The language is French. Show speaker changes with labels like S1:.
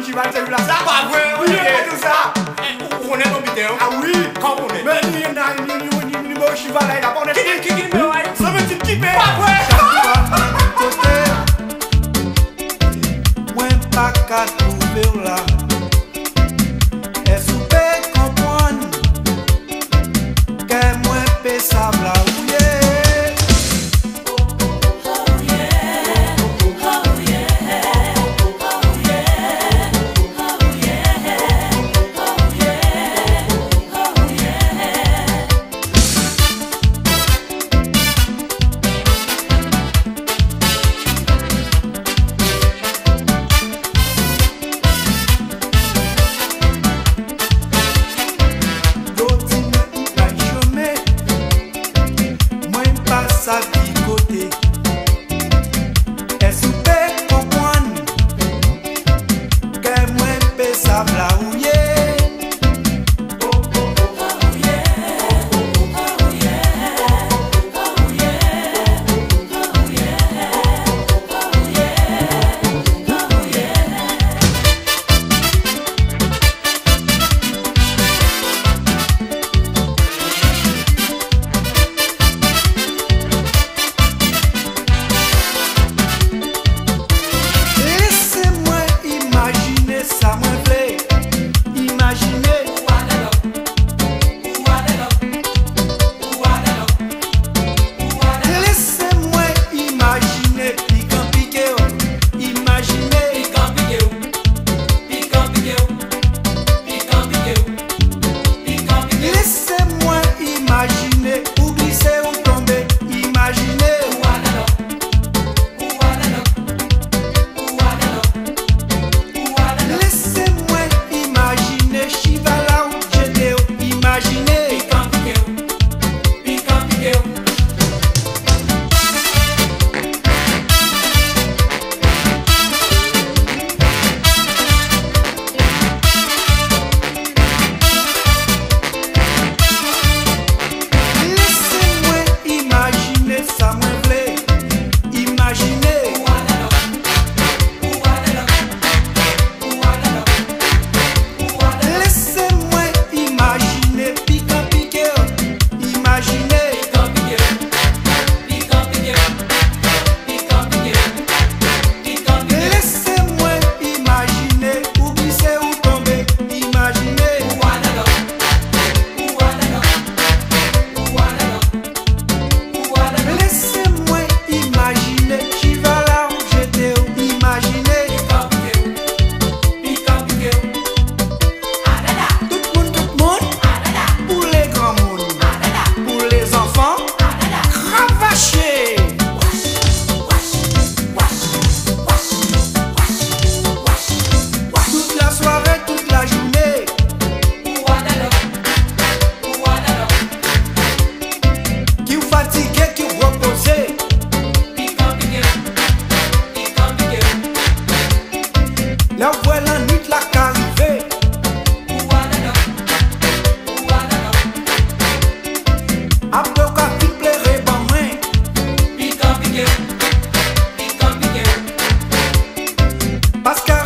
S1: qui va te là.
S2: Ça pas vrai,
S1: Oui, tout ça.
S2: On est dans vidéo.
S1: Ah oui.
S2: Quand on est.
S1: Mais ni qui va là, il a pas de
S2: Qui me ouais.
S1: ça veut dire qui me.
S2: Pas vrai.
S3: Moi pas qu'à trouver là. Est-ce que vous comprenez que moi peux savoir où sa vie côté. Est-ce que vous comprenez que moi peux savoir où Parce que